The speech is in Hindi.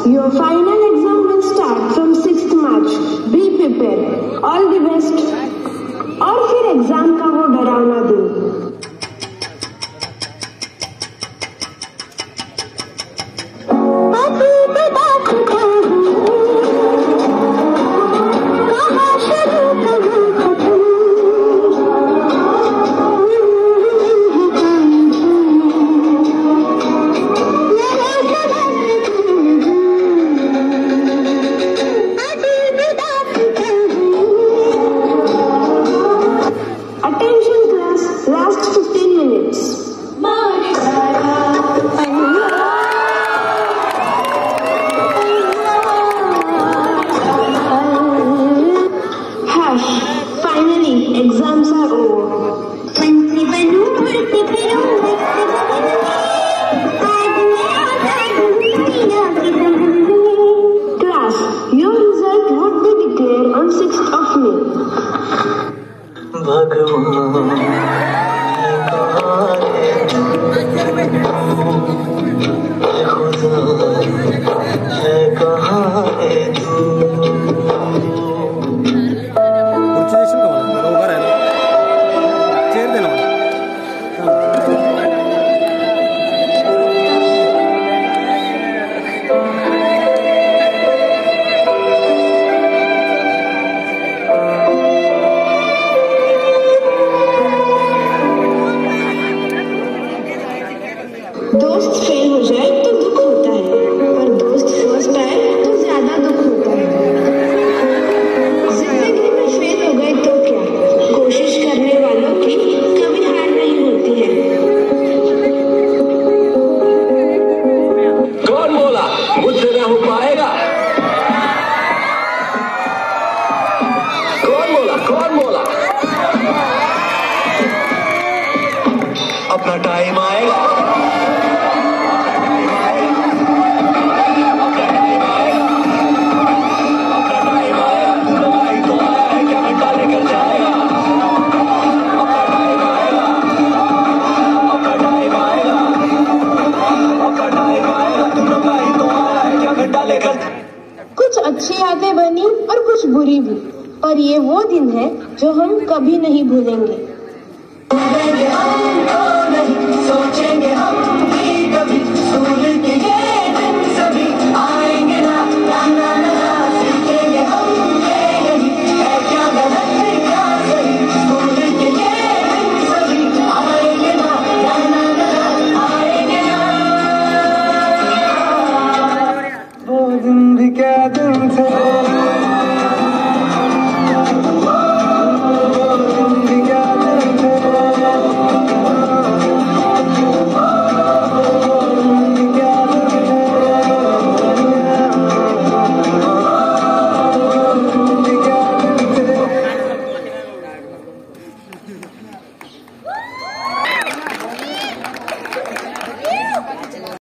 your final exam will start from 6th March. Be prepared. All the best. और फिर एग्जाम का वो डरावना दिन। Last 15 minutes. Hush. Finally, exams are over. Class, your result would be declared on 6th of May. दोस्त फेल हो जाए तो दुख होता है, और दोस्त फर्स्ट आए तो ज्यादा दुख होता है। जिंदगी में फेल हो गए तो क्या, कोशिश करने वालों की कभी हार नहीं होती है। कौन बोला मुझसे न हो पाएगा? कौन बोला अपना टाइम आएगा। कुछ अच्छी यादें बनी और कुछ बुरी भी, पर ये वो दिन है जो हम कभी नहीं भूलेंगे। सोचेंगे हम